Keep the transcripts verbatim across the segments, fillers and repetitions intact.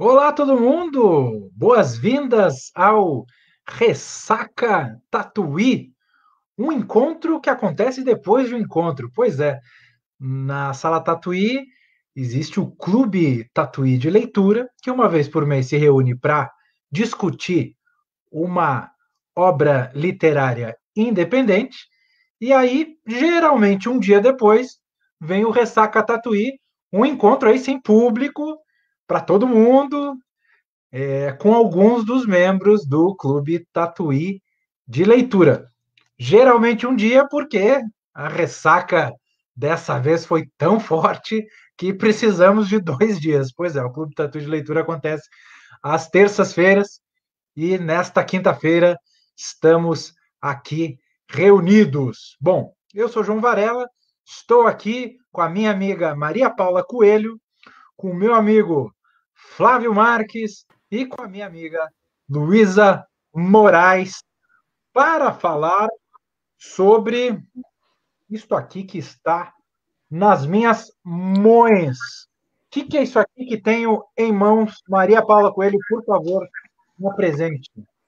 Olá, todo mundo! Boas-vindas ao Ressaca Tatuí, um encontro que acontece depois de um encontro. Pois é, na Sala Tatuí existe o Clube Tatuí de Leitura, que uma vez por mês se reúne para discutir uma obra literária independente, e aí, geralmente, um dia depois, vem o Ressaca Tatuí, um encontro aí sem público, para todo mundo, é, com alguns dos membros do Clube Tatuí de Leitura. Geralmente um dia, porque a ressaca dessa vez foi tão forte que precisamos de dois dias. Pois é, o Clube Tatuí de Leitura acontece às terças-feiras e nesta quinta-feira estamos aqui reunidos. Bom, eu sou João Varela, estou aqui com a minha amiga Maria Paula Coelho, com o meu amigo Flávio Marques e com a minha amiga Luísa Moraes para falar sobre isto aqui que está nas minhas mãos. O que, que é isso aqui que tenho em mãos? Maria Paula Coelho, por favor, me apresente.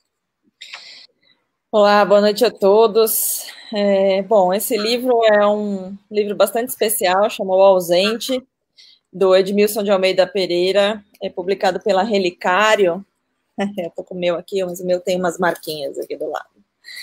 Olá, boa noite a todos. É, bom, esse livro é um livro bastante especial, chamou O Ausente, do Edmilson de Almeida Pereira, é publicado pela Relicário. Estou com o meu aqui, mas o meu tem umas marquinhas aqui do lado.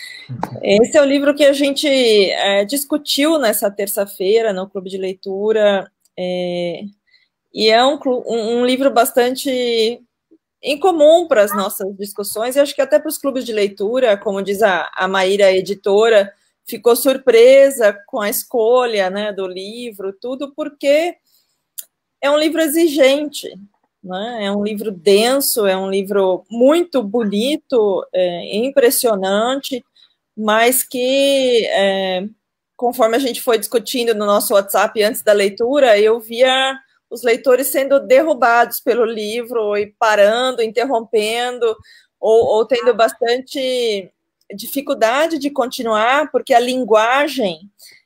Esse é o livro que a gente é, discutiu nessa terça-feira no Clube de Leitura, é, e é um, um, um livro bastante incomum para as nossas discussões, e acho que até para os clubes de leitura, como diz a, a Maíra, a editora, ficou surpresa com a escolha, né, do livro, tudo, porque é um livro exigente, né? É um livro denso, é um livro muito bonito, é, impressionante, mas que, é, conforme a gente foi discutindo no nosso WhatsApp antes da leitura, eu via os leitores sendo derrubados pelo livro e parando, interrompendo, ou, ou tendo bastante dificuldade de continuar, porque a linguagem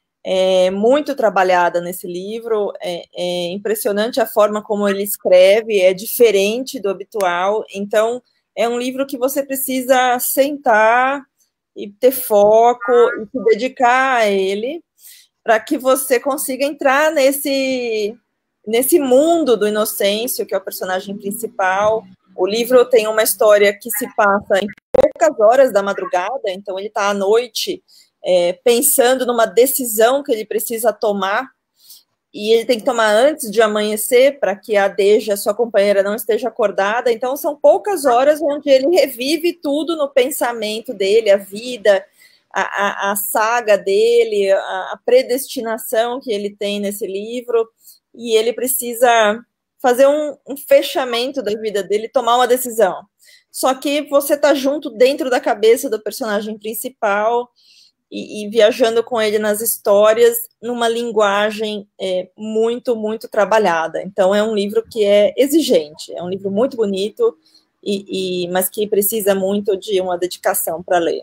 é muito trabalhada nesse livro, é, é impressionante a forma como ele escreve, é diferente do habitual, então é um livro que você precisa sentar e ter foco e se dedicar a ele para que você consiga entrar nesse, nesse mundo do Inocêncio, que é o personagem principal. O livro tem uma história que se passa em poucas horas da madrugada, então ele está à noite é, pensando numa decisão que ele precisa tomar, e ele tem que tomar antes de amanhecer para que a Deja, sua companheira, não esteja acordada. Então são poucas horas onde ele revive tudo no pensamento dele, a vida, a, a, a saga dele, a, a predestinação que ele tem nesse livro, e ele precisa fazer um, um fechamento da vida dele, tomar uma decisão. Só que você está junto dentro da cabeça do personagem principal e, e viajando com ele nas histórias numa linguagem é, muito, muito trabalhada. Então é um livro que é exigente, é um livro muito bonito, e, e, mas que precisa muito de uma dedicação para ler.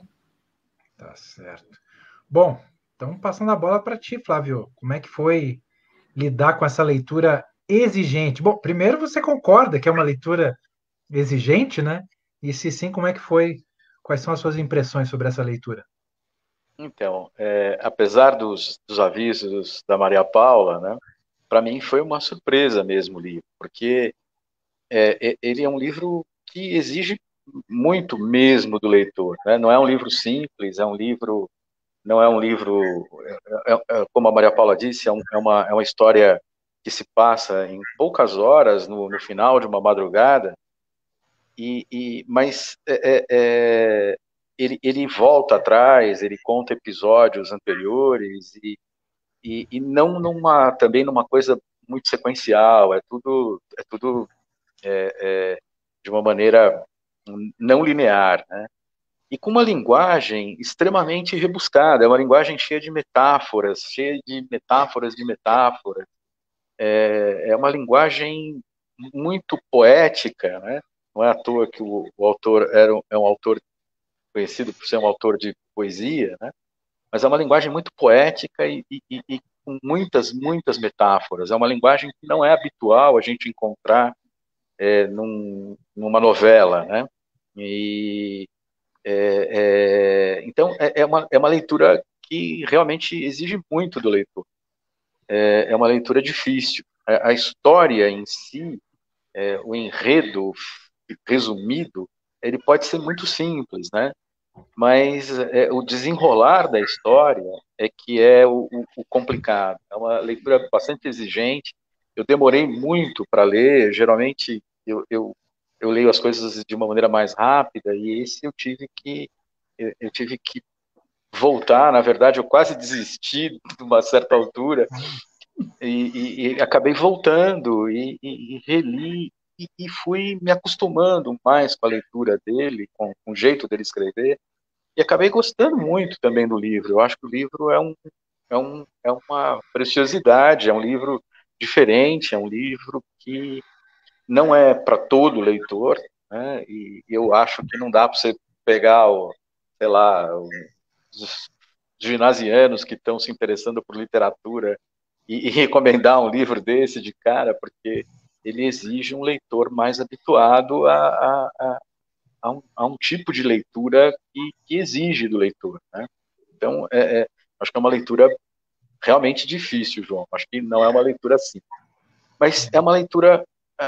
Tá certo. Bom, então passando a bola para ti, Flávio. Como é que foi lidar com essa leitura exigente? Bom, primeiro você concorda que é uma leitura exigente, né? E se sim, como é que foi? Quais são as suas impressões sobre essa leitura? Então, é, apesar dos, dos avisos da Maria Paula, né, para mim foi uma surpresa mesmo o livro, porque é, ele é um livro que exige muito mesmo do leitor, né? Não é um livro simples, é um livro, não é um livro, é, é, como a Maria Paula disse, é, um, é, uma, é uma história que se passa em poucas horas, no, no final de uma madrugada, e, e mas é, é, é ele, ele volta atrás, ele conta episódios anteriores e, e, e não numa, também numa coisa muito sequencial, é tudo, é tudo é, é, de uma maneira não linear, né? E com uma linguagem extremamente rebuscada, é uma linguagem cheia de metáforas, cheia de metáforas de metáforas, é, é uma linguagem muito poética, né? Não é à toa que o, o autor era um, é um autor conhecido por ser um autor de poesia, né? Mas é uma linguagem muito poética e, e, e com muitas, muitas metáforas. É uma linguagem que não é habitual a gente encontrar é, num, numa novela, né? E, é, é, então, é, é, uma, é uma leitura que realmente exige muito do leitor. É, é uma leitura difícil. A, a história em si, é, o enredo resumido, ele pode ser muito simples, né? Mas é, o desenrolar da história é que é o, o, o complicado. É uma leitura bastante exigente. Eu demorei muito para ler. Geralmente eu, eu, eu leio as coisas de uma maneira mais rápida, e esse eu tive que eu, eu tive que voltar. Na verdade, eu quase desisti de uma certa altura e, e, e acabei voltando e, e, e reli e, e fui me acostumando mais com a leitura dele, com, com o jeito dele escrever. E acabei gostando muito também do livro. Eu acho que o livro é, um, é, um, é uma preciosidade, é um livro diferente, é um livro que não é para todo leitor, né? E eu acho que não dá para você pegar, o, sei lá, os ginasianos que estão se interessando por literatura e, e recomendar um livro desse de cara, porque ele exige um leitor mais habituado a, a, a a um, a um tipo de leitura que, que exige do leitor, né? Então, é, é, acho que é uma leitura realmente difícil, João. Acho que não é uma leitura simples. Mas é uma leitura,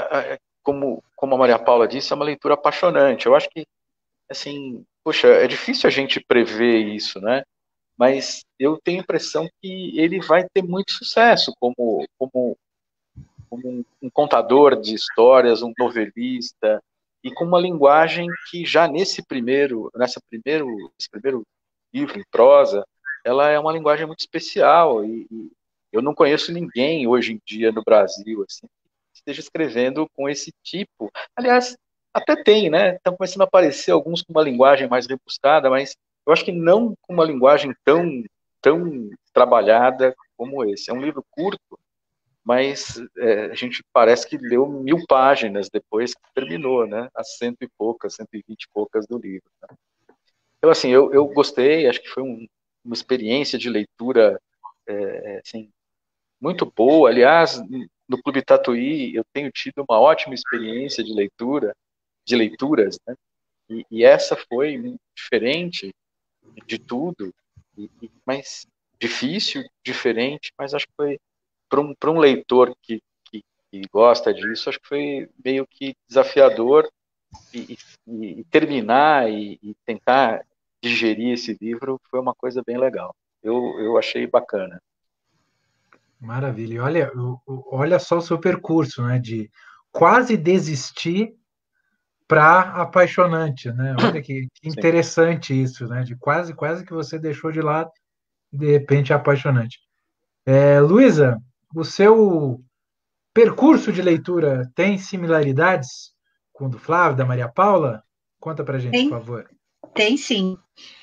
como, como a Maria Paula disse, é uma leitura apaixonante. Eu acho que, assim, poxa, é difícil a gente prever isso, né? Mas eu tenho a impressão que ele vai ter muito sucesso como, como, como um, um contador de histórias, um novelista, e com uma linguagem que já nesse primeiro, nessa primeiro, esse primeiro livro em prosa, ela é uma linguagem muito especial, e, e eu não conheço ninguém hoje em dia no Brasil assim, que esteja escrevendo com esse tipo. Aliás, até tem, né? Estão começando a aparecer alguns com uma linguagem mais rebuscada, mas eu acho que não com uma linguagem tão, tão trabalhada como esse. É um livro curto, mas é, a gente parece que leu mil páginas depois que terminou, né? As cento e poucas, cento e vinte e poucas do livro. Né? Então, assim, eu, eu gostei, acho que foi um, uma experiência de leitura é, assim, muito boa. Aliás, no Clube Tatuí, eu tenho tido uma ótima experiência de leitura, de leituras, né? E, e essa foi diferente de tudo, e, e, mas difícil, diferente, mas acho que foi para um, para um leitor que, que, que gosta disso, acho que foi meio que desafiador, e, e, e terminar e, e tentar digerir esse livro foi uma coisa bem legal. Eu, eu achei bacana. Maravilha. E olha, olha só o seu percurso, né? De quase desistir para apaixonante, né? Olha que, que interessante isso, né? De quase, quase que você deixou de lado e de repente é apaixonante. É, Luísa, o seu percurso de leitura tem similaridades com o do Flávio, da Maria Paula? Conta pra gente, tem, por favor. Tem sim.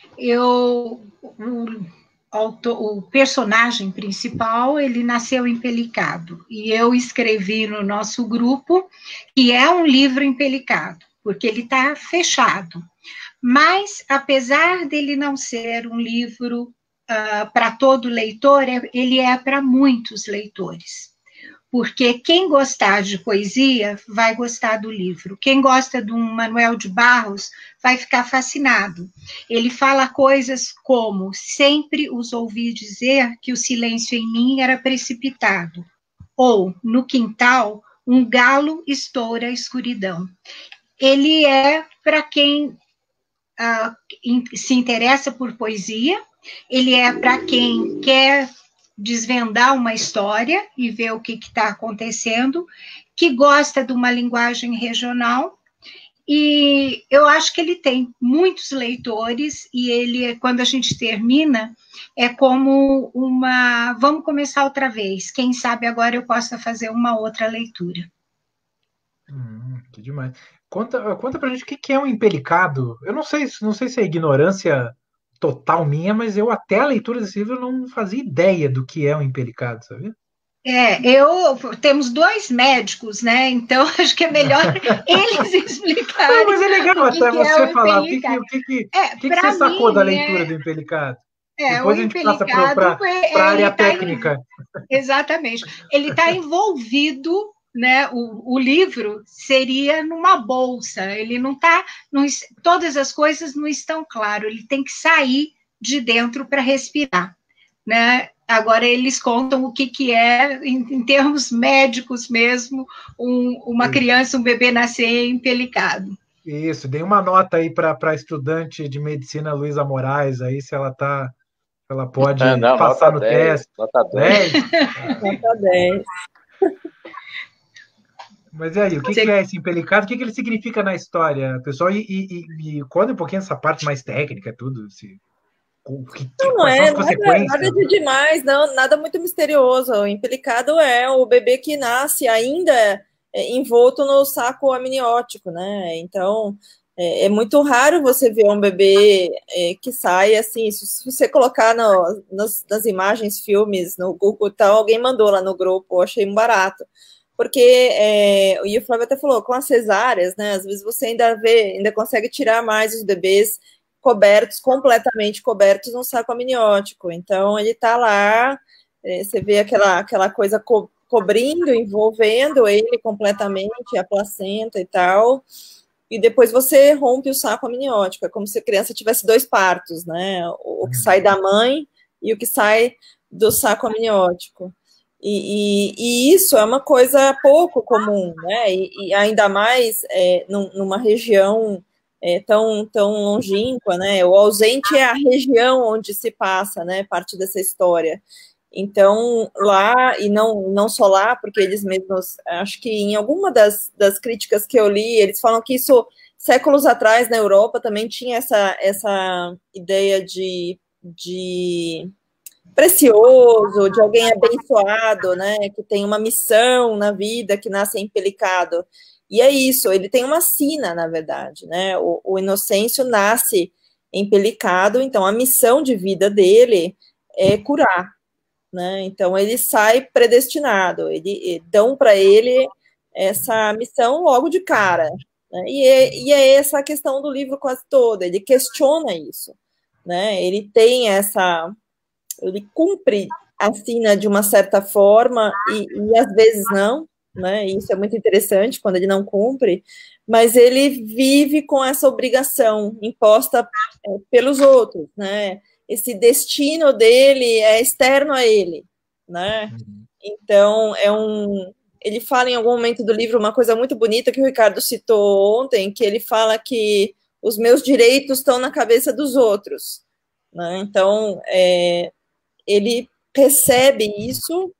Eu, o, o personagem principal, ele nasceu empelicado. E eu escrevi no nosso grupo que é um livro empelicado, porque ele está fechado. Mas, apesar dele não ser um livro uh, para todo leitor, ele é para muitos leitores. Porque quem gostar de poesia vai gostar do livro. Quem gosta de um Manuel de Barros vai ficar fascinado. Ele fala coisas como: sempre os ouvi dizer que o silêncio em mim era precipitado. Ou, no quintal, um galo estoura a escuridão. Ele é para quem uh, se interessa por poesia, ele é para quem quer desvendar uma história e ver o que está acontecendo, que gosta de uma linguagem regional, e eu acho que ele tem muitos leitores, e ele, quando a gente termina, é como uma, vamos começar outra vez, quem sabe agora eu possa fazer uma outra leitura. Hum, que demais. Conta, conta pra gente o que é um empelicado. Eu não sei, não sei se é ignorância total minha, mas eu até a leitura desse livro não fazia ideia do que é um empelicado, sabia? É, eu temos dois médicos, né? Então acho que é melhor eles explicarem. Não, mas é legal até que você é falar o que, que, o que, que, é, que, que você sacou mim, da leitura é... do empelicado. É, depois o a gente passa para a área tá técnica. Em... Exatamente. Ele está envolvido né, o, o livro seria numa bolsa, ele não está, todas as coisas não estão claras, ele tem que sair de dentro para respirar, né? Agora eles contam o que, que é, em, em termos médicos mesmo, um, uma criança, um bebê nascer empelicado. Isso, dei uma nota aí para a estudante de medicina Luísa Moraes, aí se ela tá, ela pode ah, não, passar no dez, teste. Nota dez. Nota dez. Mas e aí, o que, Você... que é esse empelicado? O que, que ele significa na história, pessoal? E, e, e conta um pouquinho essa parte mais técnica, tudo. Se, que, Não, não quais são é as nada, consequências? nada de demais, não, nada muito misterioso. O empelicado é o bebê que nasce ainda é, envolto no saco amniótico, né? Então, é, é muito raro você ver um bebê é, que sai assim. Se, se você colocar no, nas, nas imagens, filmes, no Google e tal, alguém mandou lá no grupo, eu achei um barato. Porque, é, e o Flávio até falou, com as cesáreas, né? Às vezes você ainda vê, ainda consegue tirar mais os bebês cobertos, completamente cobertos no saco amniótico. Então, ele está lá, você vê aquela, aquela coisa co cobrindo, envolvendo ele completamente, a placenta e tal, e depois você rompe o saco amniótico. É como se a criança tivesse dois partos, né? O, o que sai da mãe e o que sai do saco amniótico. E, e, e isso é uma coisa pouco comum, né? E, e ainda mais é, num, numa região é, tão, tão longínqua, né? O ausente é a região onde se passa, né? Parte dessa história. Então, lá, e não, não só lá, porque eles mesmos, acho que em alguma das, das críticas que eu li, eles falam que isso, séculos atrás, na Europa, também tinha essa, essa ideia de, de precioso, de alguém abençoado, né, que tem uma missão na vida, que nasce empelicado. E é isso, ele tem uma sina, na verdade, né, o, o Inocêncio nasce empelicado, então a missão de vida dele é curar, né, então ele sai predestinado, ele, ele dão para ele essa missão logo de cara, né, e, é, e é essa a questão do livro quase toda, ele questiona isso, né, ele tem essa... ele cumpre a sina de uma certa forma e, e às vezes não, né? Isso é muito interessante quando ele não cumpre, mas ele vive com essa obrigação imposta é, pelos outros, né? Esse destino dele é externo a ele, né? Então é um. Ele fala em algum momento do livro uma coisa muito bonita que o Ricardo citou ontem, que ele fala que os meus direitos estão na cabeça dos outros, né? Então é, ele recebe isso,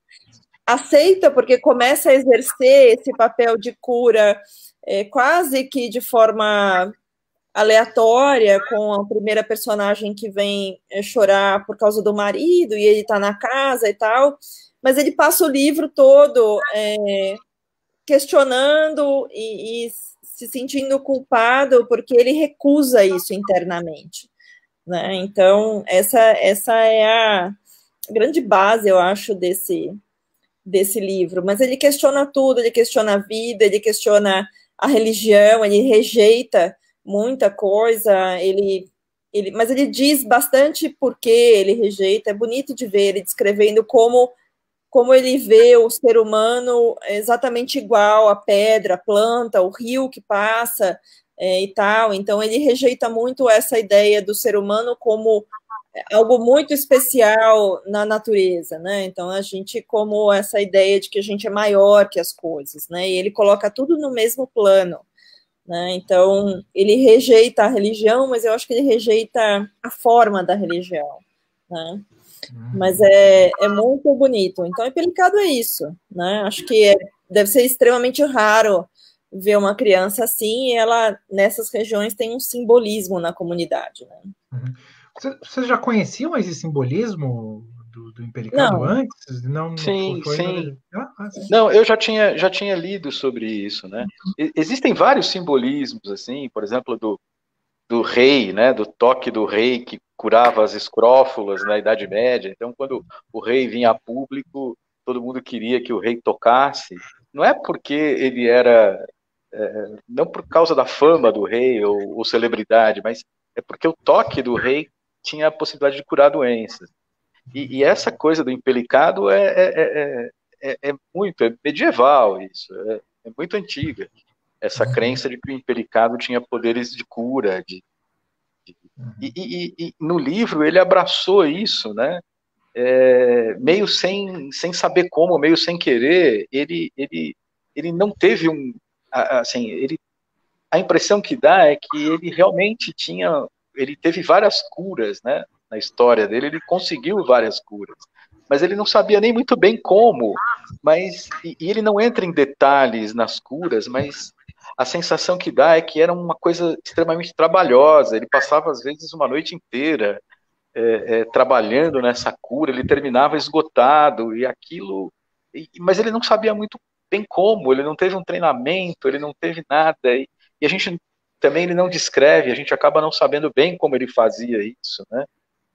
aceita porque começa a exercer esse papel de cura é, quase que de forma aleatória, com a primeira personagem que vem é, chorar por causa do marido, e ele está na casa e tal, mas ele passa o livro todo é, questionando e, e se sentindo culpado porque ele recusa isso internamente, né? Então, essa, essa é a grande base, eu acho, desse, desse livro, mas ele questiona tudo, ele questiona a vida, ele questiona a religião, ele rejeita muita coisa, ele, ele, mas ele diz bastante por que ele rejeita, é bonito de ver ele descrevendo como, como ele vê o ser humano exatamente igual à pedra, a planta, o rio que passa é, e tal, então ele rejeita muito essa ideia do ser humano como algo muito especial na natureza, né? Então a gente, como essa ideia de que a gente é maior que as coisas, né? E ele coloca tudo no mesmo plano, né? Então ele rejeita a religião, mas eu acho que ele rejeita a forma da religião, né? Mas é, é muito bonito. Então, Empelicado é isso, né? Acho que é, deve ser extremamente raro ver uma criança assim, e ela, nessas regiões, tem um simbolismo na comunidade, né? Uhum. Vocês já conheciam esse simbolismo do, do Empelicado Não. antes? Não, Sim, foi, sim. Ah, ah, sim. Não, eu já tinha, já tinha lido sobre isso, né? Existem vários simbolismos, assim, por exemplo, do, do rei, né? Do toque do rei que curava as escrófulas na Idade Média. Então, quando o rei vinha a público, todo mundo queria que o rei tocasse. Não é porque ele era... É, não por causa da fama do rei ou, ou celebridade, mas é porque o toque do rei tinha a possibilidade de curar doenças. E, e essa coisa do empelicado é, é, é, é, é muito, é medieval isso, é, é muito antiga, essa crença de que o empelicado tinha poderes de cura, de, de e, e, e no livro ele abraçou isso, né? É, meio sem, sem saber como, meio sem querer, ele, ele, ele não teve um, assim, ele, a impressão que dá é que ele realmente tinha, ele teve várias curas, né, na história dele, ele conseguiu várias curas, mas ele não sabia nem muito bem como, mas, e, e ele não entra em detalhes nas curas, mas a sensação que dá é que era uma coisa extremamente trabalhosa, ele passava às vezes uma noite inteira, É, é, trabalhando nessa cura, ele terminava esgotado, e aquilo, e, mas ele não sabia muito bem como, ele não teve um treinamento, ele não teve nada, e, e a gente também ele não descreve, a gente acaba não sabendo bem como ele fazia isso, né?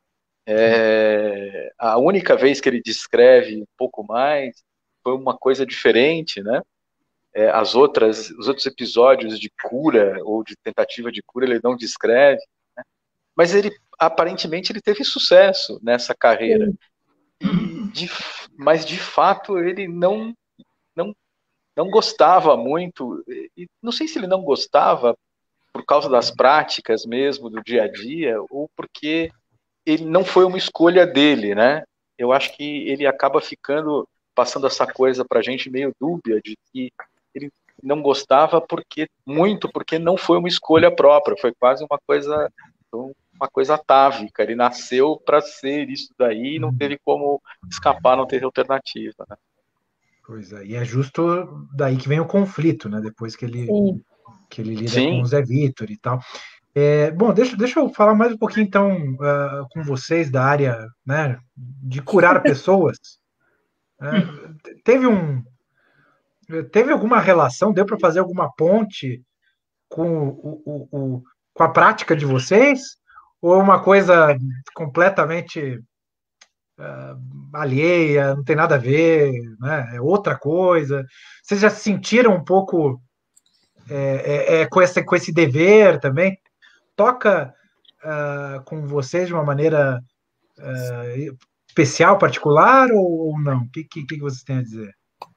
É, a única vez que ele descreve um pouco mais foi uma coisa diferente, né? É, as outras, os outros episódios de cura ou de tentativa de cura ele não descreve, mas ele aparentemente ele teve sucesso nessa carreira. E de, mas de fato ele não não não gostava muito, e não sei se ele não gostava por causa das práticas mesmo do dia a dia ou porque ele não foi uma escolha dele, né? Eu acho que ele acaba ficando passando essa coisa para a gente meio dúbia de que ele não gostava porque muito porque não foi uma escolha própria, foi quase uma coisa uma coisa atávica, ele nasceu para ser isso daí e não teve como escapar, não teve alternativa, né? Pois é, e é justo daí que vem o conflito, né? Depois que ele, que ele lida Sim. com o Zé Vitor e tal. É, bom, deixa, deixa eu falar mais um pouquinho, então, uh, com vocês da área, né, de curar pessoas. É, teve um... Teve alguma relação, deu para fazer alguma ponte com, o, o, o, com a prática de vocês? Ou é uma coisa completamente uh, alheia, não tem nada a ver, né? É outra coisa? Vocês já se sentiram um pouco é, é, é, com, esse, com esse dever também? Toca uh, com vocês de uma maneira uh, especial, particular, ou, ou não? O que, que, que vocês têm a dizer?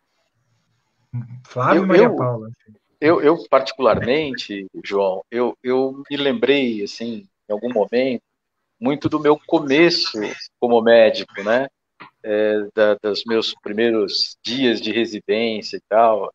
Flávio Eu, e Maria eu, Paula. eu, eu particularmente, João, eu, eu me lembrei, assim, em algum momento, muito do meu começo como médico, né? É, da, dos meus primeiros dias de residência e tal.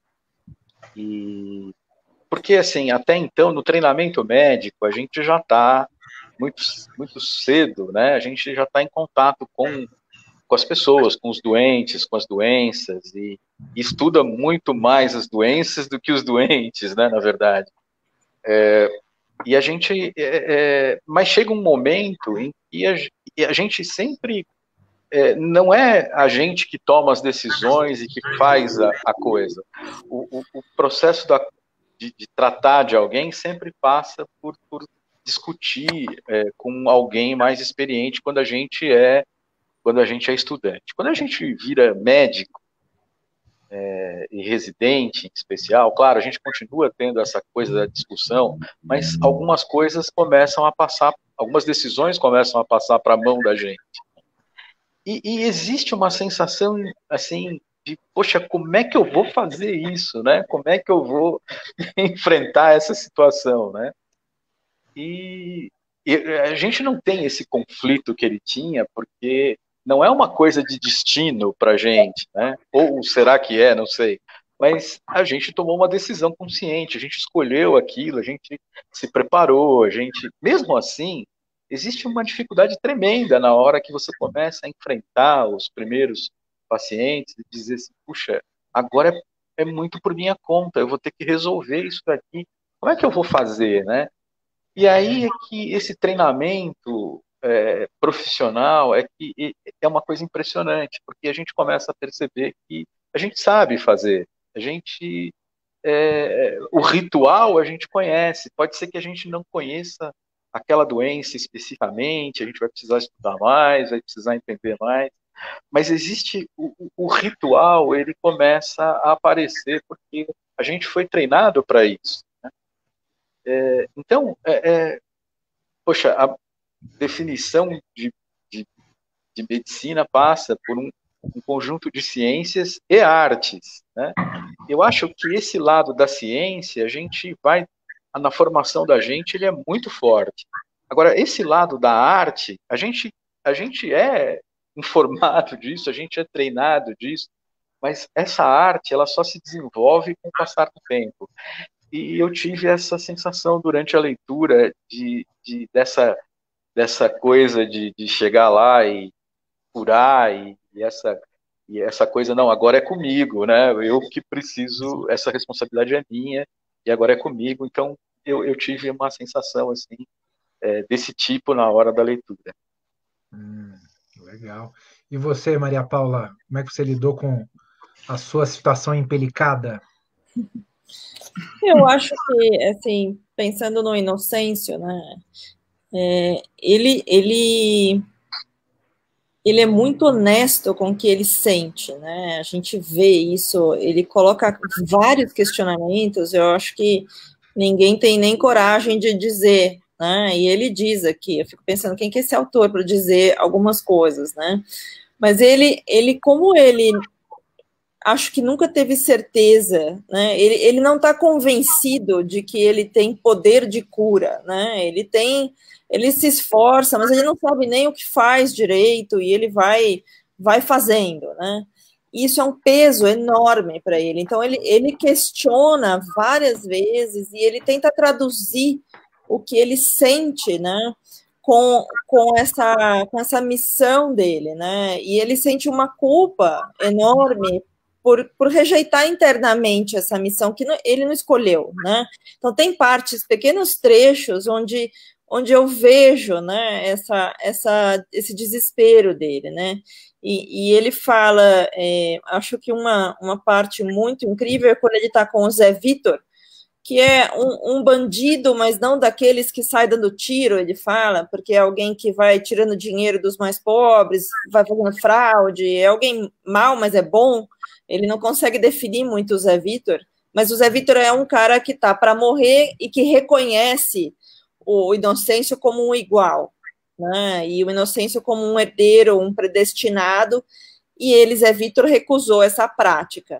E porque, assim, até então, no treinamento médico, a gente já está muito, muito cedo, né? A gente já está em contato com, com as pessoas, com os doentes, com as doenças, e, e estuda muito mais as doenças do que os doentes, né? Na verdade. É, e a gente... É, é, mas chega um momento em que a, a gente sempre... É, não é a gente que toma as decisões e que faz a, a coisa. O, o, o processo da De, de tratar de alguém sempre passa por, por discutir é, com alguém mais experiente quando a gente é quando a gente é estudante. Quando a gente vira médico é, e residente em especial, claro, a gente continua tendo essa coisa da discussão, mas algumas coisas começam a passar, algumas decisões começam a passar para a mão da gente. E, e existe uma sensação assim de, poxa, como é que eu vou fazer isso, né? Como é que eu vou enfrentar essa situação, né? E, e a gente não tem esse conflito que ele tinha, porque não é uma coisa de destino para gente, né? Ou será que é? Não sei. Mas a gente tomou uma decisão consciente, a gente escolheu aquilo, a gente se preparou, a gente, mesmo assim, existe uma dificuldade tremenda na hora que você começa a enfrentar os primeiros pacientes e dizer assim, puxa, agora é, é muito por minha conta, eu vou ter que resolver isso daqui. Como é que eu vou fazer, né? E aí é que esse treinamento é, profissional é que é uma coisa impressionante, porque a gente começa a perceber que a gente sabe fazer, a gente é, o ritual a gente conhece, pode ser que a gente não conheça aquela doença especificamente, a gente vai precisar estudar mais, vai precisar entender mais, mas existe o, o ritual, ele começa a aparecer porque a gente foi treinado para isso. Né? É, então, é, é, poxa, a definição de, de, de medicina passa por um, um conjunto de ciências e artes, né? Eu acho que esse lado da ciência, a gente vai, na formação da gente, ele é muito forte. Agora, esse lado da arte, a gente, a gente é informado disso, a gente é treinado disso, mas essa arte, ela só se desenvolve com o passar do tempo. E eu tive essa sensação durante a leitura de, de, dessa, dessa coisa de, de chegar lá e curar, e, e, essa, e essa coisa, não, agora é comigo, né? Eu que preciso, essa responsabilidade é minha, e agora é comigo. Então, eu, eu tive uma sensação assim, é, desse tipo na hora da leitura. Hum, legal. E você, Maria Paula, como é que você lidou com a sua situação empelicada? Eu acho que, assim, pensando no Inocêncio, né, é, ele, ele, ele é muito honesto com o que ele sente, né, a gente vê isso, ele coloca vários questionamentos, eu acho que ninguém tem nem coragem de dizer, né, e ele diz aqui, eu fico pensando, quem que é esse autor para dizer algumas coisas, né, mas ele, ele como ele... acho que nunca teve certeza, né? Ele, ele não está convencido de que ele tem poder de cura, né? Ele tem, ele se esforça, mas ele não sabe nem o que faz direito e ele vai, vai fazendo, né? Isso é um peso enorme para ele. Então ele, ele questiona várias vezes e ele tenta traduzir o que ele sente, né? Com, com, essa, com essa missão dele, né? E ele sente uma culpa enorme Por, por rejeitar internamente essa missão que não, ele não escolheu, né? Então tem partes, pequenos trechos onde, onde eu vejo, né, essa, essa, esse desespero dele, né? E, e ele fala, é, acho que uma, uma parte muito incrível é quando ele está com o Zé Vitor, que é um, um bandido, mas não daqueles que sai dando tiro, ele fala, porque é alguém que vai tirando dinheiro dos mais pobres, vai fazendo fraude, é alguém mau, mas é bom. Ele não consegue definir muito o Zé Vitor, mas o Zé Vitor é um cara que está para morrer e que reconhece o Inocêncio como um igual, né? E o Inocêncio como um herdeiro, um predestinado, e ele, Zé Vitor, recusou essa prática.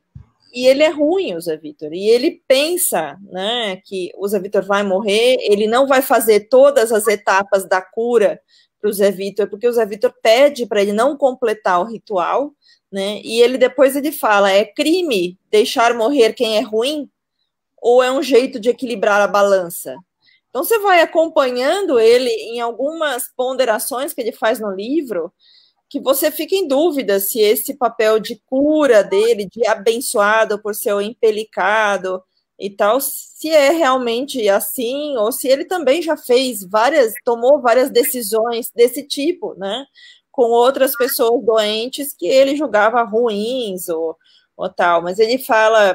E ele é ruim, o Zé Vitor, e ele pensa, né, que o Zé Vitor vai morrer, ele não vai fazer todas as etapas da cura para o Zé Vitor, porque o Zé Vitor pede para ele não completar o ritual, né, e ele depois ele fala, é crime deixar morrer quem é ruim, ou é um jeito de equilibrar a balança? Então você vai acompanhando ele em algumas ponderações que ele faz no livro, que você fica em dúvida se esse papel de cura dele, de abençoado por ser empelicado e tal, se é realmente assim, ou se ele também já fez várias, tomou várias decisões desse tipo, né, com outras pessoas doentes que ele julgava ruins ou, ou tal, mas ele fala,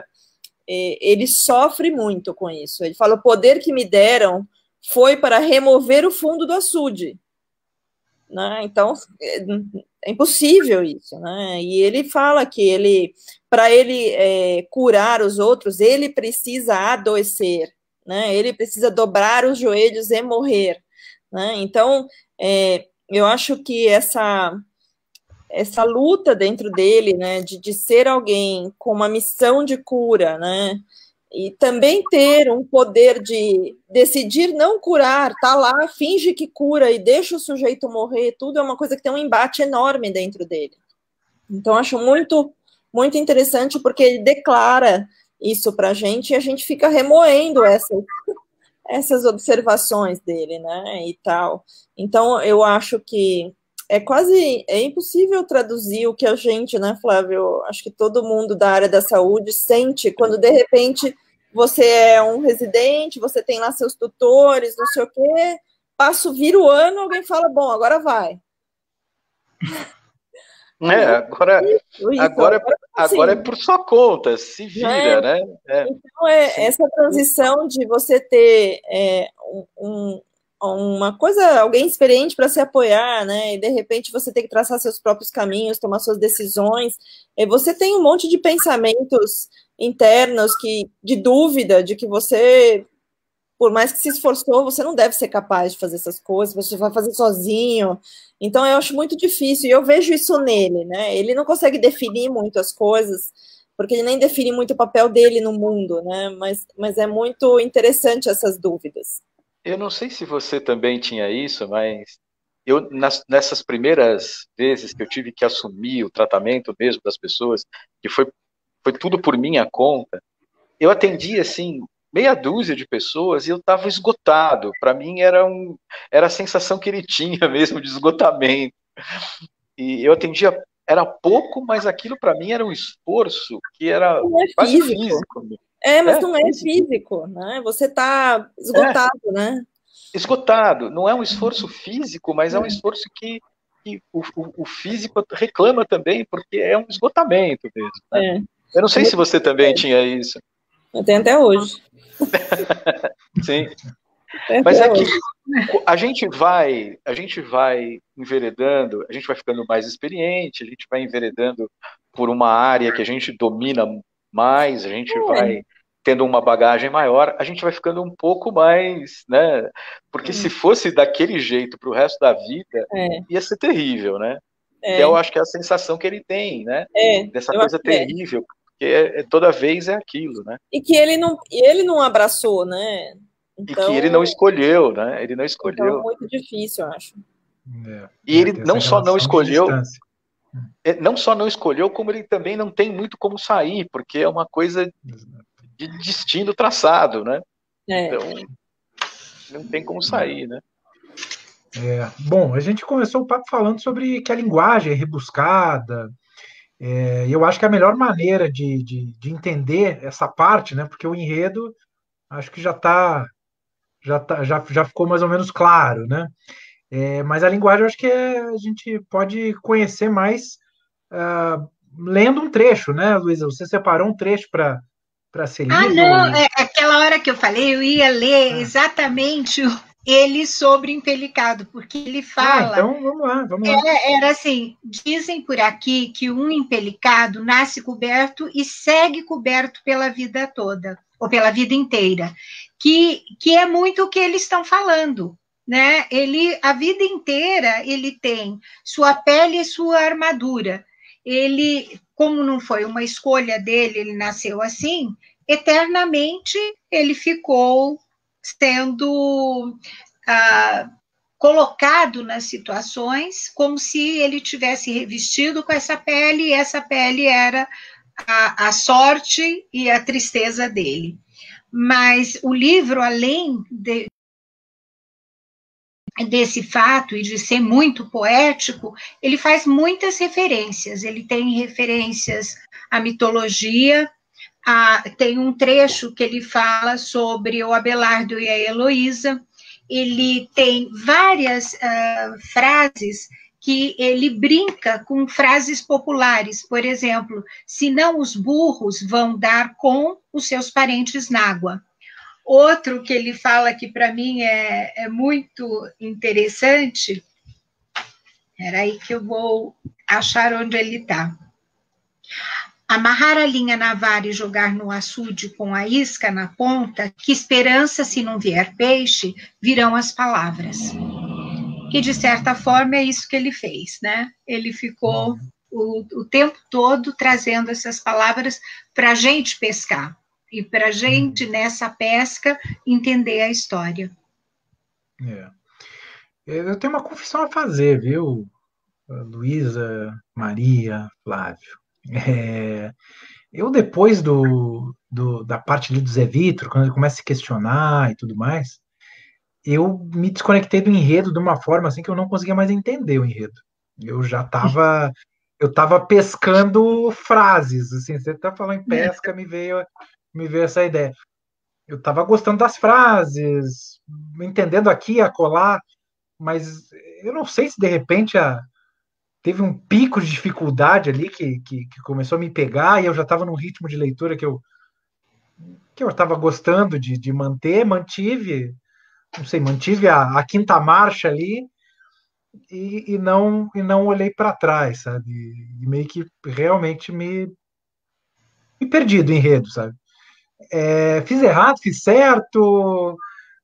ele sofre muito com isso, ele fala, o poder que me deram foi para remover o fundo do açude, né? Então é impossível isso, né? E ele fala que ele, para ele é, curar os outros, ele precisa adoecer, né? Ele precisa dobrar os joelhos e morrer, né? Então é, eu acho que essa essa luta dentro dele, né, de, de ser alguém com uma missão de cura, né? E também ter um poder de decidir não curar, tá lá, finge que cura e deixa o sujeito morrer, tudo é uma coisa que tem um embate enorme dentro dele. Então, acho muito, muito interessante, porque ele declara isso para a gente e a gente fica remoendo essas, essas observações dele, né, e tal. Então, eu acho que é quase, é impossível traduzir o que a gente, né, Flávio, acho que todo mundo da área da saúde sente quando, de repente, você é um residente, você tem lá seus tutores, não sei o quê, passa, vira o ano, alguém fala, bom, agora vai. É, agora, isso, isso, agora, agora, assim, agora é por sua conta, se vira, né? né? É. Então, é, essa transição de você ter é, um, uma coisa, alguém experiente para se apoiar, né, e de repente você tem que traçar seus próprios caminhos, tomar suas decisões, e você tem um monte de pensamentos internos que, de dúvida, de que você por mais que se esforçou, você não deve ser capaz de fazer essas coisas, você vai fazer sozinho. Então, eu acho muito difícil, e eu vejo isso nele, né? Ele não consegue definir muito as coisas, porque ele nem define muito o papel dele no mundo, né? Mas, mas é muito interessante essas dúvidas. Eu não sei se você também tinha isso, mas eu, nas, nessas primeiras vezes que eu tive que assumir o tratamento mesmo das pessoas, que foi, foi tudo por minha conta, eu atendi, assim, meia dúzia de pessoas e eu estava esgotado. Para mim, era, um, era a sensação que ele tinha mesmo de esgotamento. E eu atendia, era pouco, mas aquilo para mim era um esforço que era Não é quase físico. físico. É, mas É, não é físico. físico, né? Você está esgotado, É. né? Esgotado. Não é um esforço físico, mas é um esforço que, que o, o, o físico reclama também, porque é um esgotamento mesmo. Né? É. Eu não sei se você também tinha isso. Eu tenho até hoje. Sim. Até Mas é hoje. que a gente vai, a gente vai enveredando, a gente vai ficando mais experiente, a gente vai enveredando por uma área que a gente domina mais, a gente É. vai tendo uma bagagem maior, a gente vai ficando um pouco mais, né? Porque se fosse daquele jeito para o resto da vida, É. ia ser terrível, né? É. Que eu acho que é a sensação que ele tem, né? É. Dessa Eu coisa acho que é. terrível, porque é, é, toda vez é aquilo, né? E que ele não, e ele não abraçou, né? Então, E que ele não escolheu, né? Ele não então escolheu. é muito difícil, eu acho. É, E é, ele tem não essa só não relação de escolheu, distância. não só não escolheu, como ele também não tem muito como sair, porque é uma coisa de destino traçado, né? É. Então, não tem como sair, né? É, bom, a gente começou o papo falando sobre que a linguagem é rebuscada, é, e eu acho que a melhor maneira de, de, de entender essa parte, né? Porque o enredo acho que já tá, já tá, já, já ficou mais ou menos claro, né? É, mas a linguagem eu acho que é, a gente pode conhecer mais uh, lendo um trecho, né, Luísa? Você separou um trecho para para ser Ah, lido? não, é, aquela hora que eu falei, eu ia ler Ah. exatamente ele sobre o empelicado, porque ele fala... Ah, então vamos lá, vamos lá. Era, era assim, dizem por aqui que um empelicado nasce coberto e segue coberto pela vida toda, ou pela vida inteira, que, que é muito o que eles estão falando, né? Ele, a vida inteira ele tem sua pele e sua armadura. Ele, como não foi uma escolha dele, ele nasceu assim, eternamente ele ficou sendo... Ah, colocado nas situações como se ele tivesse revestido com essa pele e essa pele era a, a sorte e a tristeza dele. Mas o livro, além de, desse fato e de ser muito poético, ele faz muitas referências. Ele tem referências à mitologia, a, tem um trecho que ele fala sobre o Abelardo e a Heloísa. Ele tem várias uh, frases que ele brinca com frases populares. Por exemplo, senão os burros vão dar com os seus parentes na água. Outro que ele fala que para mim é, é muito interessante, era aí que eu vou achar onde ele está. Amarrar a linha na vara e jogar no açude com a isca na ponta, que esperança se não vier peixe, virão as palavras. Que, de certa forma, é isso que ele fez, né? Ele ficou o, o tempo todo trazendo essas palavras para a gente pescar. E para a gente, nessa pesca, entender a história. É. Eu tenho uma confissão a fazer, viu, Luísa, Maria, Flávio. É, eu, depois do, do, da parte ali do Zé Vitor, quando ele começa a se questionar e tudo mais, eu me desconectei do enredo de uma forma assim que eu não conseguia mais entender o enredo. Eu já estava eu tava pescando frases, assim, você tá falando em pesca, me veio me veio essa ideia. Eu estava gostando das frases, entendendo aqui, acolá, mas eu não sei se de repente a, teve um pico de dificuldade ali que, que, que começou a me pegar e eu já estava num ritmo de leitura que eu que eu estava gostando de, de manter, mantive, não sei, mantive a, a quinta marcha ali e, e não e não olhei para trás, sabe? E meio que realmente me, me perdi do enredo, sabe? É, fiz errado, fiz certo,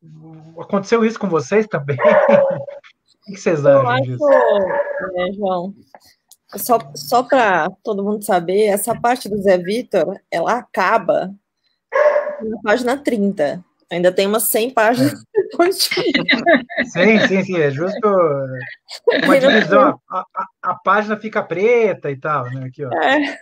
Aconteceu isso com vocês também? O que vocês Eu acham acho, disso? é, João, só, só para todo mundo saber, essa parte do Zé Vitor, ela acaba na página trinta. Ainda tem umas cem páginas É. depois disso. Sim, sim, sim. É justo uma divisão. A, a, a página fica preta e tal, né? Aqui, ó. É,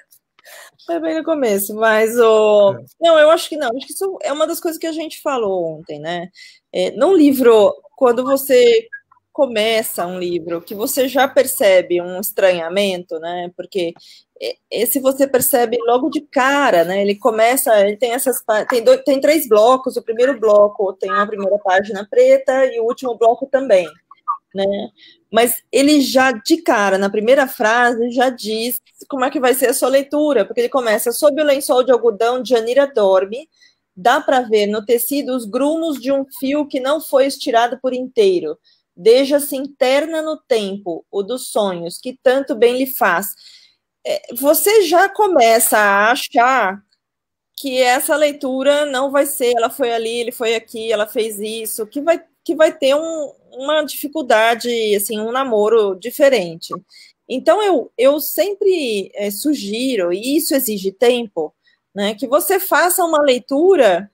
é bem no começo, mas o. É. Não, eu acho que não. Acho que isso é uma das coisas que a gente falou ontem, né? É, num livro, quando você começa um livro, que você já percebe um estranhamento, né? Porque esse você percebe logo de cara, né? Ele começa, ele tem essas tem, dois, tem três blocos. O primeiro bloco tem uma primeira página preta e o último bloco também, né? Mas ele já de cara, na primeira frase, já diz como é que vai ser a sua leitura, porque ele começa: sob o lençol de algodão, Janira dorme, dá para ver no tecido os grumos de um fio que não foi estirado por inteiro, deixa-se interna no tempo, o dos sonhos, que tanto bem lhe faz. Você já começa a achar que essa leitura não vai ser, ela foi ali, ele foi aqui, ela fez isso, que vai, que vai ter um, uma dificuldade, assim, um namoro diferente. Então, eu, eu sempre é, sugiro, e isso exige tempo, né, que você faça uma leitura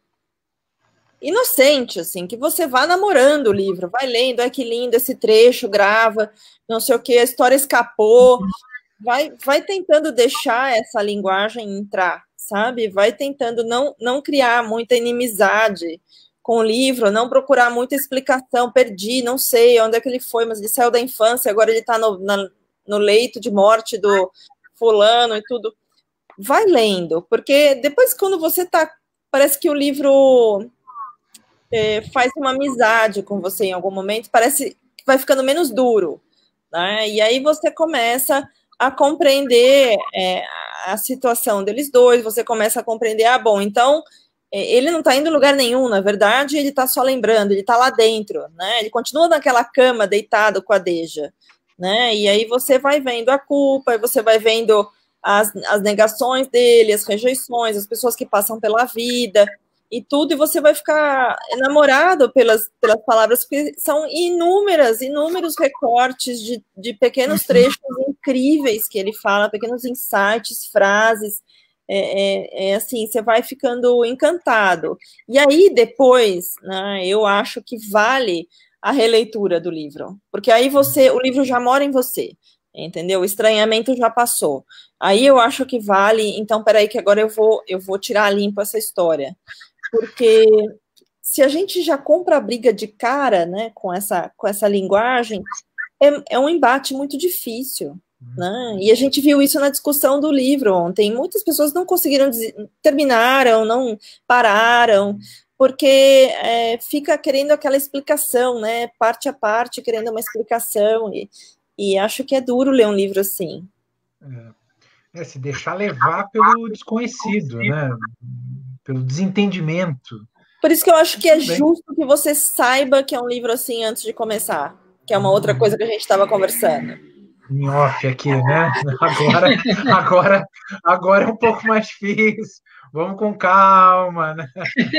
inocente, assim, que você vá namorando o livro, vai lendo, é que lindo esse trecho, grava, não sei o que, a história escapou, vai, vai tentando deixar essa linguagem entrar, sabe? Vai tentando não, não criar muita inimizade com o livro, não procurar muita explicação, perdi, não sei onde é que ele foi, mas ele saiu da infância, agora ele está no, no leito de morte do fulano e tudo. Vai lendo, porque depois quando você está, parece que o livro é, faz uma amizade com você em algum momento, parece que vai ficando menos duro, né? E aí você começa a compreender é, a situação deles dois, você começa a compreender, ah, bom, então ele não está indo em lugar nenhum, na verdade, ele está só lembrando, ele está lá dentro, né? Ele continua naquela cama deitado com a Deja, né? E aí você vai vendo a culpa, você vai vendo as, as negações dele, as rejeições, as pessoas que passam pela vida e tudo, e você vai ficar enamorado pelas, pelas palavras, porque são inúmeras, inúmeros recortes de, de pequenos trechos incríveis que ele fala, pequenos insights, frases, é, é, é assim, você vai ficando encantado. E aí, depois, né, eu acho que vale a releitura do livro, porque aí você, o livro já mora em você, entendeu? O estranhamento já passou. Aí eu acho que vale, então, peraí que agora eu vou, eu vou tirar limpo essa história. Porque se a gente já compra a briga de cara, né, com essa, com essa linguagem, é, é um embate muito difícil, né? E a gente viu isso na discussão do livro ontem. Muitas pessoas não conseguiram, terminaram, não pararam, porque é, fica querendo aquela explicação, né, parte a parte, querendo uma explicação, e, e acho que é duro ler um livro assim. É, é se deixar levar pelo desconhecido, né? Pelo desentendimento. Por isso que eu acho que é justo que você saiba que é um livro assim antes de começar, que é uma outra coisa que a gente estava conversando. Em off aqui, né? Agora, agora, agora é um pouco mais difícil. Vamos com calma, né?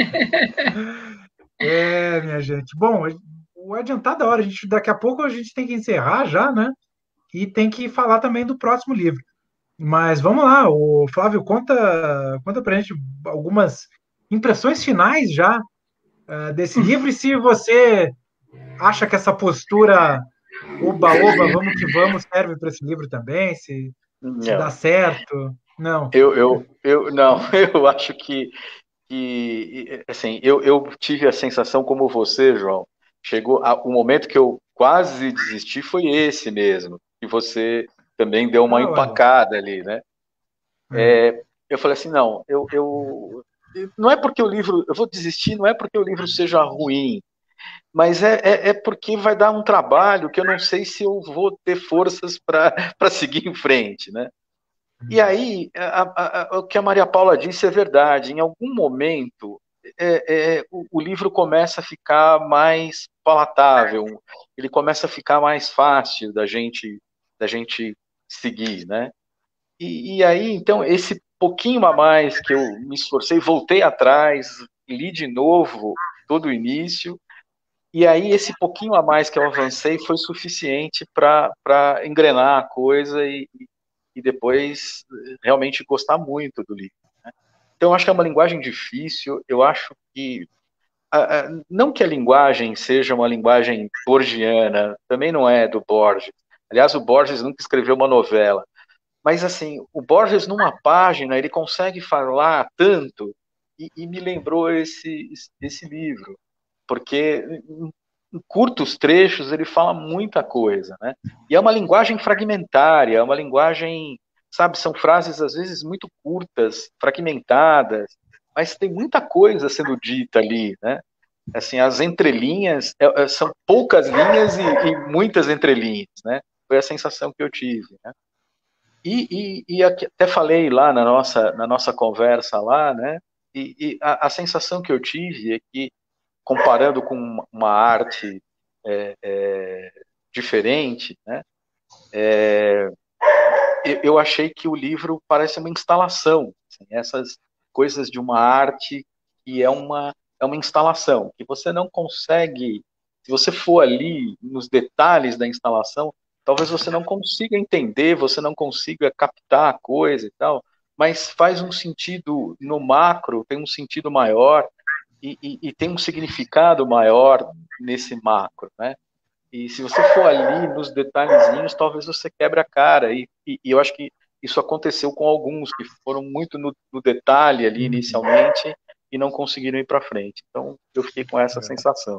É, minha gente. Bom, o adiantado da hora, a gente, daqui a pouco a gente tem que encerrar já, né? E tem que falar também do próximo livro. Mas vamos lá, o Flávio, conta, conta pra gente algumas impressões finais já uh, desse livro, e se você acha que essa postura oba-oba, vamos que vamos, serve para esse livro também, se, se dá certo. Não. Eu, eu, eu, não, eu acho que, que assim, eu, eu tive a sensação como você, João, chegou a, o momento que eu quase desisti foi esse mesmo, que você também deu uma ah, empacada olha. ali, né? É. É, eu falei assim, não, eu, eu, não é porque o livro, eu vou desistir, não é porque o livro seja ruim, mas é, é, é porque vai dar um trabalho que eu não sei se eu vou ter forças para seguir em frente, né? E aí, a, a, a, o que a Maria Paula disse é verdade, em algum momento é, é, o, o livro começa a ficar mais palatável, ele começa a ficar mais fácil da gente, da gente seguir, né? E, e aí, então, esse pouquinho a mais que eu me esforcei, voltei atrás, li de novo todo o início, e aí esse pouquinho a mais que eu avancei foi suficiente para engrenar a coisa e, e depois realmente gostar muito do livro, né? Então, eu acho que é uma linguagem difícil, eu acho que, não que a linguagem seja uma linguagem borgiana, também não é do Borges. Aliás, o Borges nunca escreveu uma novela. Mas, assim, o Borges, numa página, ele consegue falar tanto, e, e me lembrou esse, esse livro, porque em, em curtos trechos ele fala muita coisa, né? E é uma linguagem fragmentária, é uma linguagem, sabe, são frases, às vezes, muito curtas, fragmentadas, mas tem muita coisa sendo dita ali, né? Assim, as entrelinhas, é, são poucas linhas e, e muitas entrelinhas, né? Foi a sensação que eu tive, né? E, e, e até falei lá na nossa, na nossa conversa lá, né? E, e a, a sensação que eu tive é que, comparando com uma arte é, é, diferente, né? É, eu achei que o livro parece uma instalação, assim, essas coisas de uma arte que é uma, é uma instalação, que você não consegue, se você for ali nos detalhes da instalação, talvez você não consiga entender, você não consiga captar a coisa e tal, mas faz um sentido no macro, tem um sentido maior e, e, e tem um significado maior nesse macro, né? E se você for ali nos detalhezinhos, talvez você quebre a cara. E, e, e eu acho que isso aconteceu com alguns que foram muito no, no detalhe ali inicialmente e não conseguiram ir para frente. Então, eu fiquei com essa sensação.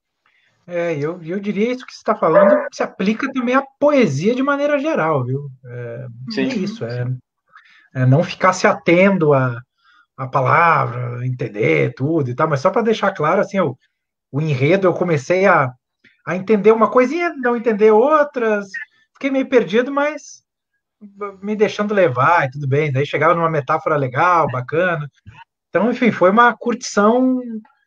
É, eu, eu diria isso que você está falando se aplica também à poesia de maneira geral, viu? É, Sim. é isso, é, é não ficar se atendo à, à palavra, entender tudo e tal, mas só para deixar claro, assim, o, o enredo, eu comecei a, a entender uma coisinha, não entender outras, fiquei meio perdido, mas me deixando levar e tudo bem, daí chegava numa metáfora legal, bacana. Então, enfim, foi uma curtição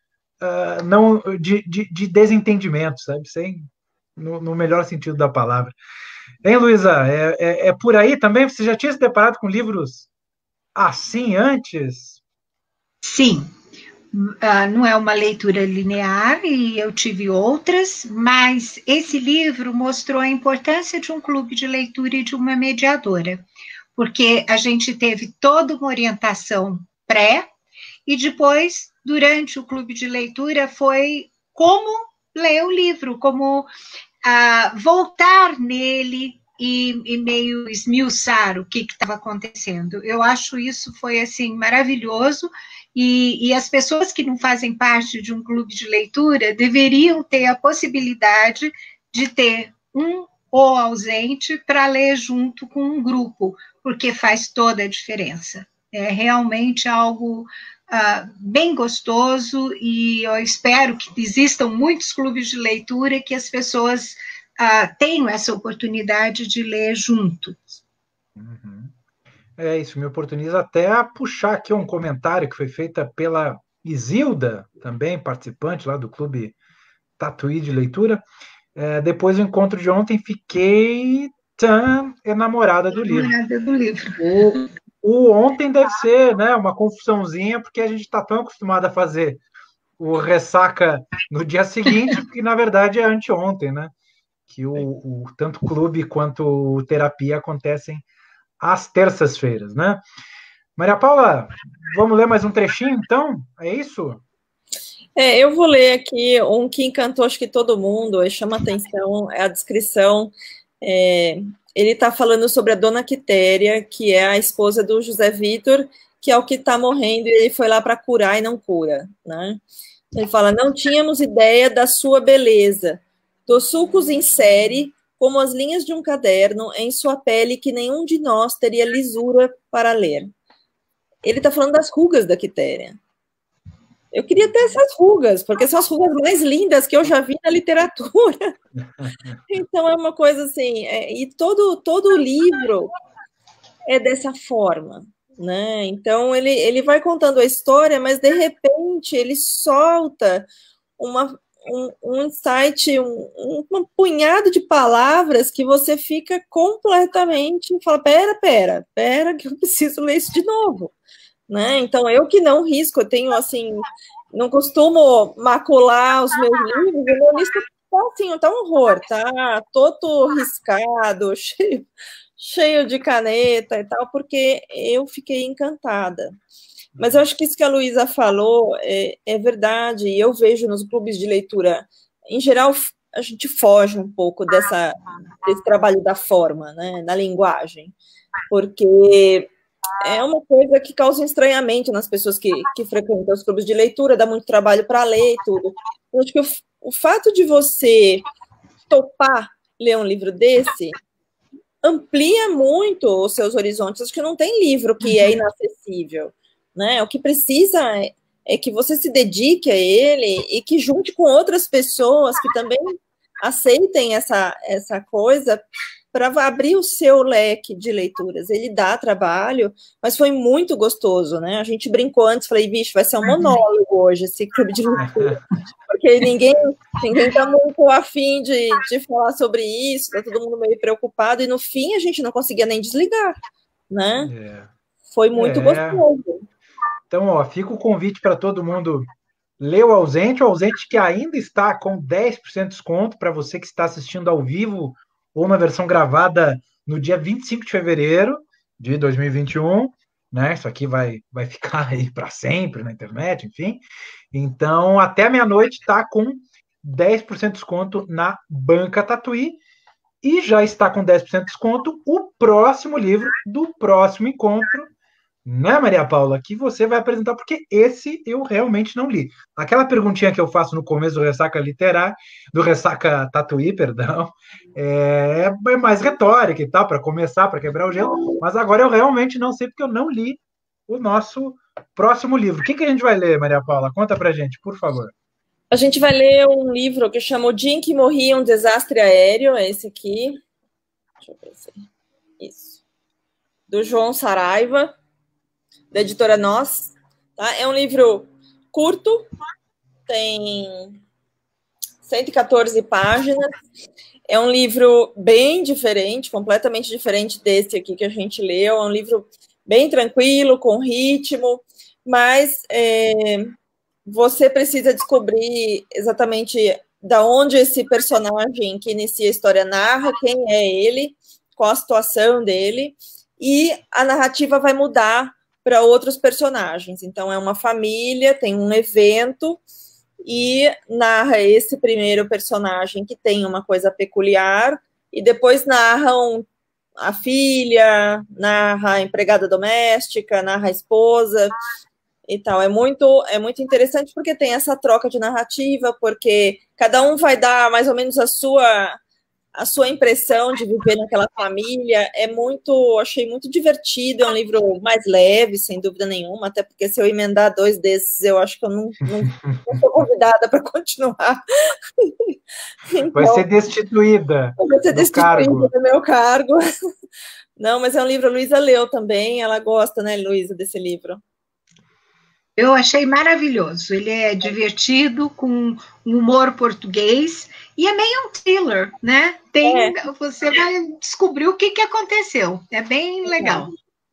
uh, não, de, de, de desentendimento, sabe? Sem, no, no melhor sentido da palavra. Hein, Luísa? É, é, é por aí também? Você já tinha se deparado com livros assim antes? Sim. Uh, não é uma leitura linear e eu tive outras, mas esse livro mostrou a importância de um clube de leitura e de uma mediadora, porque a gente teve toda uma orientação pré e depois, durante o clube de leitura, foi como ler o livro, como uh, voltar nele e, e meio esmiuçar o que estava acontecendo. Eu acho isso foi assim maravilhoso. E, e as pessoas que não fazem parte de um clube de leitura deveriam ter a possibilidade de ter um ou ausente para ler junto com um grupo, porque faz toda a diferença. É realmente algo uh, bem gostoso e eu espero que existam muitos clubes de leitura que as pessoas uh, tenham essa oportunidade de ler juntos. Uhum. É, isso me oportuniza até a puxar aqui um comentário que foi feito pela Isilda, também participante lá do Clube Tatuí de Leitura. É, depois do encontro de ontem, fiquei tão enamorada do livro. Enamorada do livro. O, o ontem deve ser, né, uma confusãozinha, porque a gente está tão acostumado a fazer o ressaca no dia seguinte, que na verdade é anteontem, né? Que o, o tanto clube quanto o terapia acontecem às terças-feiras, né? Maria Paula, vamos ler mais um trechinho, então? É isso? É, eu vou ler aqui um que encantou acho que todo mundo, e chama atenção, é a descrição. É, ele está falando sobre a Dona Quitéria, que é a esposa do José Vitor, que é o que está morrendo, e ele foi lá para curar e não cura, né? Ele fala, não tínhamos ideia da sua beleza, dos sulcos em série, como as linhas de um caderno, em sua pele que nenhum de nós teria lisura para ler. Ele está falando das rugas da Quitéria. Eu queria ter essas rugas, porque são as rugas mais lindas que eu já vi na literatura. Então, é uma coisa assim, é, e todo, todo o livro é dessa forma, né? Então, ele, ele vai contando a história, mas, de repente, ele solta uma... Um, um insight, um, um punhado de palavras que você fica completamente, fala, pera, pera, pera, que eu preciso ler isso de novo, né? Então, eu que não risco, eu tenho, assim, não costumo macular os meus livros, o meu livro tá assim, tá um horror, tá todo riscado, cheio, cheio de caneta e tal, porque eu fiquei encantada. Mas eu acho que isso que a Luísa falou é, é verdade, e eu vejo nos clubes de leitura, em geral, a gente foge um pouco dessa, desse trabalho da forma, né, da linguagem, porque é uma coisa que causa um estranhamento nas pessoas que, que frequentam os clubes de leitura, dá muito trabalho para ler e tudo. Eu acho que o, o fato de você topar ler um livro desse amplia muito os seus horizontes. Acho que não tem livro que é inacessível, né? O que precisa é, é que você se dedique a ele e que junte com outras pessoas que também aceitem essa, essa coisa para abrir o seu leque de leituras. Ele dá trabalho, mas foi muito gostoso, né? A gente brincou antes, falei, bicho, vai ser um monólogo hoje, esse clube de leitura, porque ninguém ninguém está muito afim de, de falar sobre isso, tá todo mundo meio preocupado, e no fim a gente não conseguia nem desligar, né? É. Foi muito é. gostoso. Então, ó, fica o convite para todo mundo ler o Ausente, o Ausente que ainda está com dez por cento de desconto para você que está assistindo ao vivo ou na versão gravada no dia vinte e cinco de fevereiro de dois mil e vinte e um, né? Isso aqui vai, vai ficar aí para sempre na internet, enfim. Então, até meia-noite está com dez por cento de desconto na Banca Tatuí e já está com dez por cento de desconto o próximo livro do próximo encontro, né, Maria Paula, que você vai apresentar, porque esse eu realmente não li. Aquela perguntinha que eu faço no começo do Ressaca Literário, do Ressaca Tatuí, perdão, é mais retórica e tal, para começar, para quebrar o gelo, mas agora eu realmente não sei, porque eu não li o nosso próximo livro. O que, que a gente vai ler, Maria Paula? Conta pra gente, por favor. A gente vai ler um livro que chama O Dia em que Morri, um Desastre Aéreo, é esse aqui. Deixa eu ver se... Isso. Do João Saraiva, da editora Nós, tá? É um livro curto, tem cento e quatorze páginas, é um livro bem diferente, completamente diferente desse aqui que a gente leu, é um livro bem tranquilo, com ritmo, mas é, você precisa descobrir exatamente da onde esse personagem que inicia a história narra, quem é ele, qual a situação dele, e a narrativa vai mudar para outros personagens. Então, é uma família, tem um evento, e narra esse primeiro personagem que tem uma coisa peculiar, e depois narram a filha, narra a empregada doméstica, narra a esposa, e tal. É muito, é muito interessante porque tem essa troca de narrativa, porque cada um vai dar mais ou menos a sua... a sua impressão de viver naquela família. É muito, achei muito divertido, é um livro mais leve, sem dúvida nenhuma, até porque se eu emendar dois desses, eu acho que eu não, não, não sou convidada para continuar. Então, vai ser destituída vai ser do destituída cargo. do meu cargo. Não, mas é um livro, a Luísa leu também, ela gosta, né, Luísa, desse livro? Eu achei maravilhoso, ele é divertido, com um humor português, e é meio um thriller, né? Tem, é. Você vai descobrir o que, que aconteceu. É bem legal.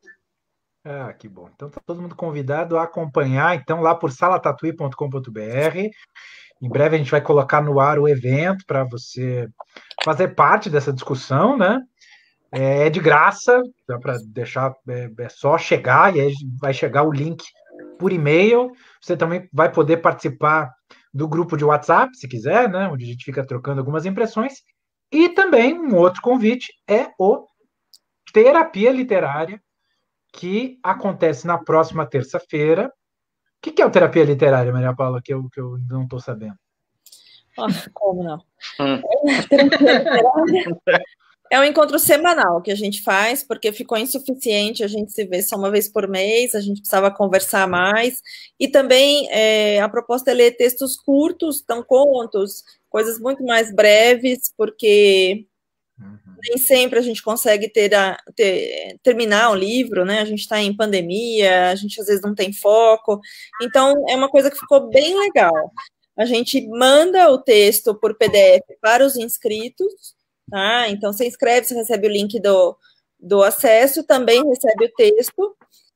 Ah, que bom. Então, tá todo mundo convidado a acompanhar, então, lá por sala tatuí ponto com ponto br. Em breve a gente vai colocar no ar o evento para você fazer parte dessa discussão, né? É de graça, dá para deixar, é, é só chegar, e aí vai chegar o link por e-mail. Você também vai poder participar do grupo de WhatsApp, se quiser, né, onde a gente fica trocando algumas impressões. E também um outro convite é o Terapia Literária, que acontece na próxima terça-feira. O que, que é o Terapia Literária, Maria Paula, que eu, que eu não estou sabendo? Oh, como não? Hum. Terapia Literária é um encontro semanal que a gente faz, porque ficou insuficiente a gente se ver só uma vez por mês, a gente precisava conversar mais, e também é, a proposta é ler textos curtos, então contos, coisas muito mais breves, porque uhum. nem sempre a gente consegue ter a, ter, terminar um livro, né, a gente está em pandemia, a gente às vezes não tem foco, então é uma coisa que ficou bem legal. A gente manda o texto por P D F para os inscritos, tá? Então, você inscreve, você recebe o link do, do acesso, também recebe o texto,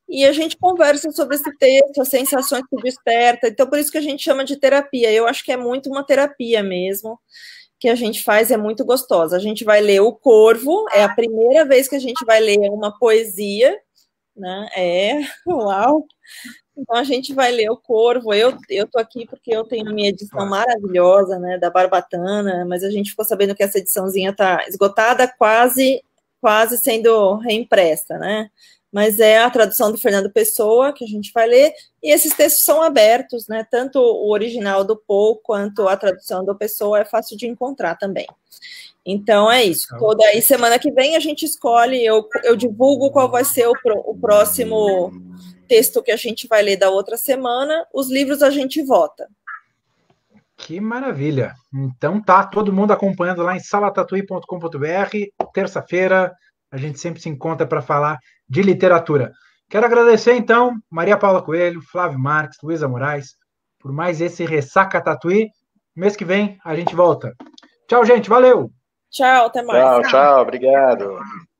e a gente conversa sobre esse texto, as sensações que desperta. Então, por isso que a gente chama de terapia. Eu acho que é muito uma terapia mesmo, que a gente faz, é muito gostosa. A gente vai ler O Corvo, é a primeira vez que a gente vai ler uma poesia, né? É, uau! Então, a gente vai ler O Corvo. Eu eu tô aqui porque eu tenho a minha edição maravilhosa, né, da Barbatana, mas a gente ficou sabendo que essa ediçãozinha tá esgotada, quase, quase sendo reimpressa, né? Mas é a tradução do Fernando Pessoa, que a gente vai ler, e esses textos são abertos, né? Tanto o original do Poe, quanto a tradução do Pessoa, é fácil de encontrar também. Então, é isso. Toda aí, semana que vem, a gente escolhe, eu, eu divulgo qual vai ser o, pro, o próximo texto que a gente vai ler da outra semana. Os livros a gente vota. Que maravilha. Então tá, todo mundo acompanhando lá em sala tatuí ponto com ponto br. Terça-feira, a gente sempre se encontra para falar de literatura. Quero agradecer, então, Maria Paula Coelho, Flávio Marques, Luísa Moraes, por mais esse Ressaca Tatuí. Mês que vem a gente volta. Tchau, gente. Valeu! Tchau, até mais. Tchau, tchau. Obrigado.